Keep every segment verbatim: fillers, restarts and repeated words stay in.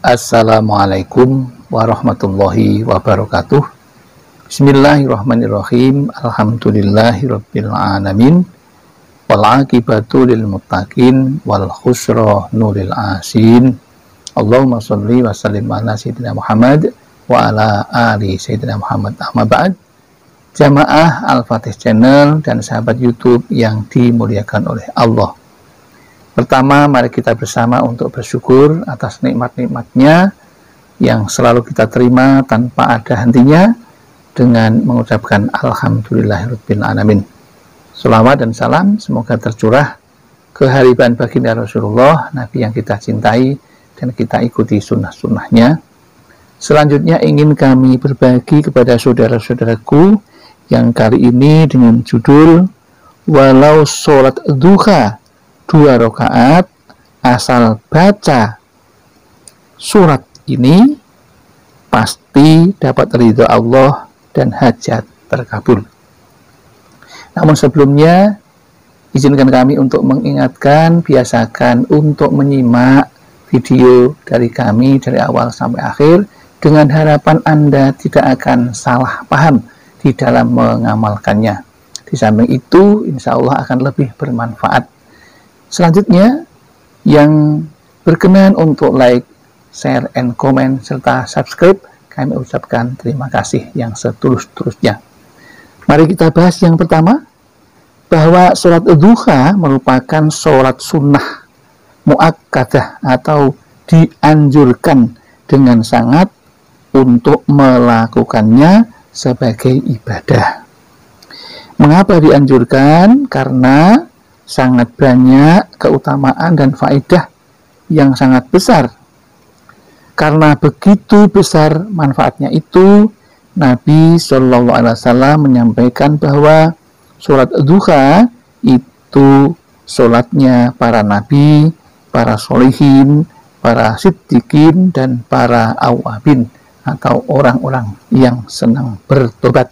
Assalamualaikum warahmatullahi wabarakatuh. Bismillahirrahmanirrahim. Alhamdulillahirabbil alamin. Wal aqibatu lil muttaqin wal khusra nuril asin. Allahumma shalli wa sallim ala sayyidina Muhammad wa ala ali sayyidina Muhammad. Amma ba'd. Jamaah Al-Fatih Channel dan sahabat YouTube yang dimuliakan oleh Allah. Pertama, mari kita bersama untuk bersyukur atas nikmat-nikmatnya yang selalu kita terima tanpa ada hentinya dengan mengucapkan Alhamdulillahirabbil alamin. Selawat dan salam semoga tercurah kehariban baginda Rasulullah, Nabi yang kita cintai dan kita ikuti sunnah-sunnahnya. Selanjutnya ingin kami berbagi kepada saudara-saudaraku yang kali ini dengan judul Walau Sholat Duha dua rakaat asal baca surat ini pasti dapat ridho Allah dan hajat terkabul. Namun sebelumnya izinkan kami untuk mengingatkan, biasakan untuk menyimak video dari kami dari awal sampai akhir dengan harapan Anda tidak akan salah paham di dalam mengamalkannya. Di samping itu insya Allah akan lebih bermanfaat. Selanjutnya, yang berkenan untuk like, share, and comment, serta subscribe, kami ucapkan terima kasih yang setulus-tulusnya. Mari kita bahas yang pertama, bahwa sholat duha merupakan sholat sunnah muakkadah atau dianjurkan dengan sangat untuk melakukannya sebagai ibadah. Mengapa dianjurkan? Karena sangat banyak keutamaan dan faedah yang sangat besar. Karena begitu besar manfaatnya itu, Nabi Shallallahu Alaihi Wasallam menyampaikan bahwa sholat duha itu sholatnya para nabi, para sholihin, para siddiqin, dan para awabin atau orang-orang yang senang bertobat.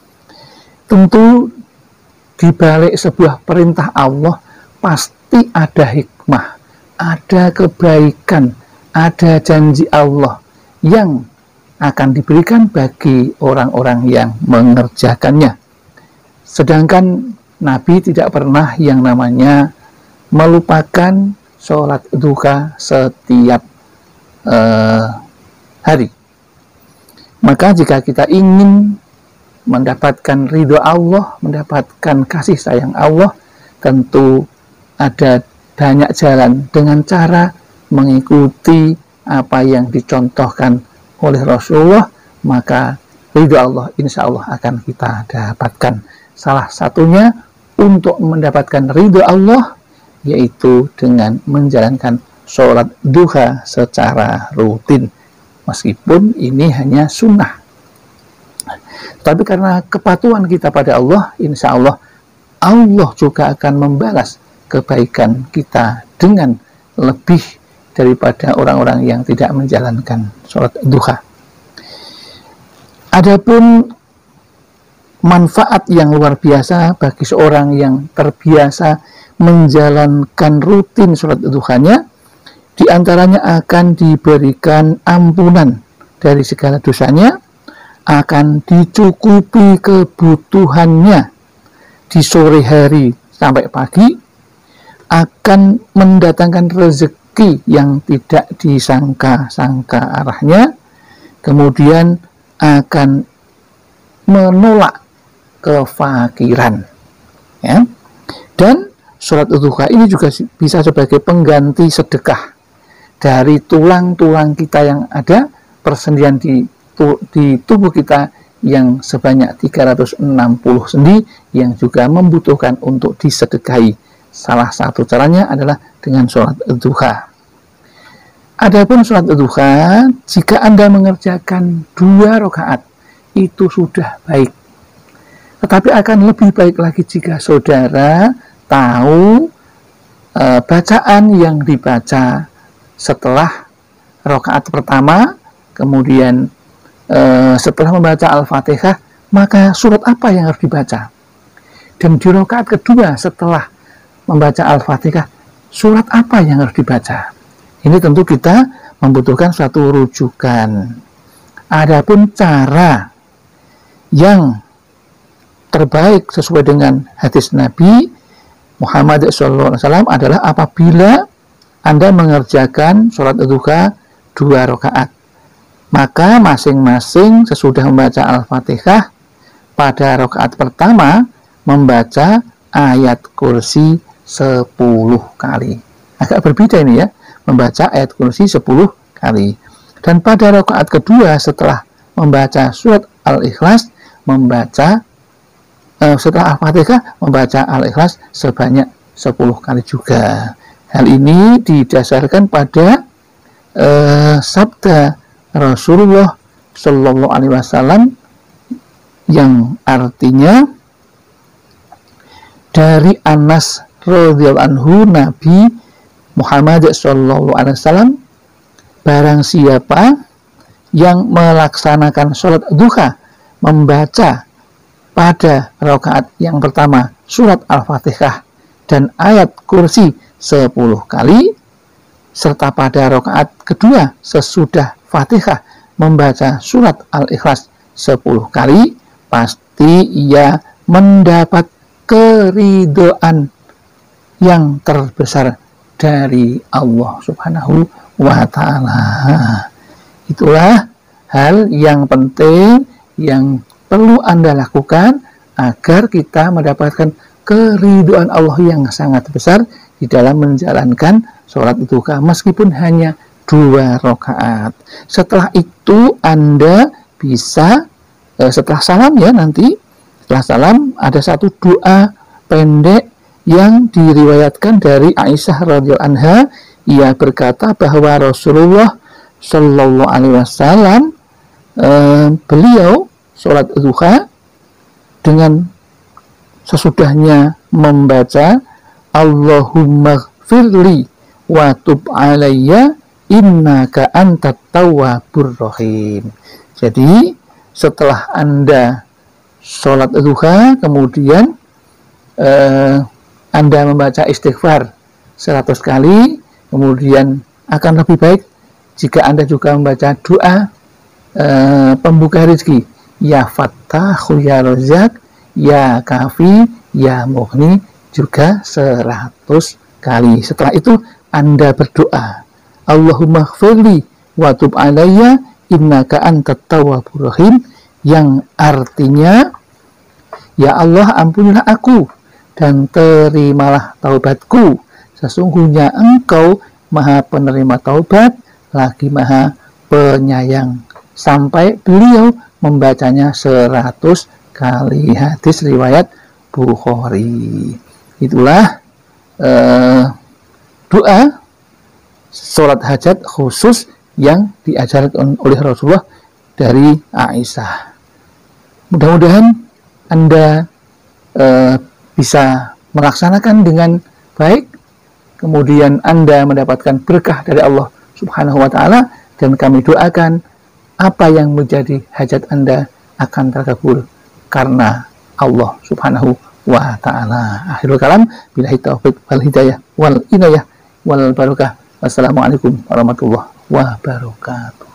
Tentu di balik sebuah perintah Allah pasti ada hikmah, ada kebaikan, ada janji Allah yang akan diberikan bagi orang-orang yang mengerjakannya. Sedangkan Nabi tidak pernah yang namanya melupakan sholat duha setiap uh, hari. Maka jika kita ingin mendapatkan ridho Allah, mendapatkan kasih sayang Allah, tentu ada banyak jalan dengan cara mengikuti apa yang dicontohkan oleh Rasulullah, maka ridho Allah insya Allah akan kita dapatkan. Salah satunya untuk mendapatkan ridho Allah yaitu dengan menjalankan sholat duha secara rutin, meskipun ini hanya sunnah. Tapi karena kepatuhan kita pada Allah, insya Allah Allah juga akan membalas kebaikan kita dengan lebih daripada orang-orang yang tidak menjalankan sholat duha. Adapun manfaat yang luar biasa bagi seorang yang terbiasa menjalankan rutin sholat duhanya, diantaranya akan diberikan ampunan dari segala dosanya, akan dicukupi kebutuhannya di sore hari sampai pagi, akan mendatangkan rezeki yang tidak disangka-sangka arahnya, kemudian akan menolak kefakiran, ya. Dan sholat duha ini juga bisa sebagai pengganti sedekah dari tulang-tulang kita yang ada, persendian di di tubuh kita yang sebanyak tiga ratus enam puluh sendi yang juga membutuhkan untuk disedekahi. Salah satu caranya adalah dengan sholat duha. Adapun sholat duha, jika Anda mengerjakan dua rakaat itu sudah baik. Tetapi akan lebih baik lagi jika saudara tahu e, bacaan yang dibaca setelah rakaat pertama, kemudian Uh, setelah membaca Al-Fatihah, maka surat apa yang harus dibaca? Dan di rakaat kedua setelah membaca Al-Fatihah, surat apa yang harus dibaca? Ini tentu kita membutuhkan suatu rujukan. Adapun cara yang terbaik sesuai dengan hadis Nabi Muhammad shallallahu alaihi wasallam adalah apabila Anda mengerjakan sholat duha dua rakaat, maka masing-masing sesudah membaca Al-Fatihah pada rakaat pertama membaca ayat kursi sepuluh kali. Agak berbeda ini ya, membaca ayat kursi sepuluh kali. Dan pada rakaat kedua setelah membaca surat Al-Ikhlas membaca Uh, setelah Al-Fatihah membaca Al-Ikhlas sebanyak sepuluh kali juga. Hal ini didasarkan pada uh, sabda Rasulullah Shallallahu Alaihi Wasallam yang artinya dari Anas radhiyallahu anhu, Nabi Muhammad Shallallahu Alaihi Wasallam, barang siapa yang melaksanakan sholat duha membaca pada rakaat yang pertama surat Al-Fatihah dan ayat kursi sepuluh kali, serta pada rakaat kedua sesudah Fatihah membaca surat Al-Ikhlas sepuluh kali, pasti ia mendapat keridhaan yang terbesar dari Allah Subhanahu wa Ta'ala. Itulah hal yang penting yang perlu Anda lakukan agar kita mendapatkan keridhaan Allah yang sangat besar di dalam menjalankan sholat duha meskipun hanya dua rakaat. Setelah itu Anda bisa eh, setelah salam ya, nanti setelah salam ada satu doa pendek yang diriwayatkan dari Aisyah radhiyallahu anha. Ia berkata bahwa Rasulullah Shallallahu Alaihi Wasallam eh, beliau sholat duha dengan sesudahnya membaca Allahumma gfirli wa tub alayya innaka antat tawwabur rahim. Jadi setelah Anda sholat duha kemudian eh, Anda membaca istighfar seratus kali, kemudian akan lebih baik jika Anda juga membaca doa eh, pembuka rezeki, ya Fattahu ya Razak ya Kafi ya Mughni, juga seratus kali. Setelah itu Anda berdoa Allahumma gfirli wa tub alayya innaka antat tawwabur rahim, yang artinya ya Allah ampunilah aku dan terimalah taubatku, sesungguhnya Engkau Maha penerima taubat lagi Maha penyayang, sampai beliau membacanya seratus kali. Hadis riwayat Bukhari. Itulah eh, doa sholat hajat khusus yang diajarkan oleh Rasulullah dari Aisyah. Mudah-mudahan Anda eh, bisa melaksanakan dengan baik, kemudian Anda mendapatkan berkah dari Allah Subhanahu wa Ta'ala, dan kami doakan apa yang menjadi hajat Anda akan terkabul karena Allah Subhanahu wa Ta'ala. Akhirul kalam, billahi taufiq wal hidayah wal inayah wal barakah. Wassalamualaikum warahmatullahi wabarakatuh.